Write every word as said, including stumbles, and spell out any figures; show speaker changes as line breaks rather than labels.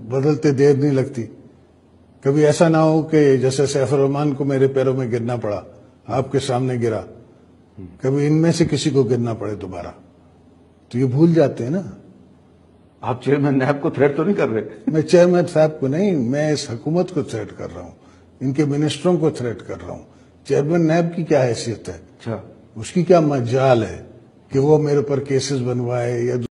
बदलते देर नहीं लगती। कभी ऐसा ना हो कि जैसे सैफुर रहमान को मेरे पैरों में गिरना पड़ा, आपके सामने गिरा, कभी इनमें से किसी को गिरना पड़े दोबारा, तो ये भूल जाते हैं ना।
आप चेयरमैन नैब को थ्रेट तो नहीं कर रहे?
मैं चेयरमैन साहब को नहीं, मैं इस हुकूमत को थ्रेट कर रहा हूँ, इनके मिनिस्टरों को थ्रेट कर रहा हूँ। चेयरमैन नैब की क्या हैसियत है?
अच्छा,
उसकी क्या मजाल है कि वो मेरे ऊपर केसेस बनवाए या